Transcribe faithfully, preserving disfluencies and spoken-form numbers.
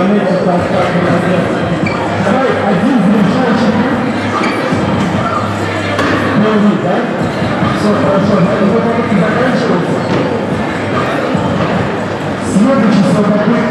заметил, как так молодец. Давай один завершающий. Новый, да? Все хорошо, но его попытки заканчиваются. Следующий свой попытки.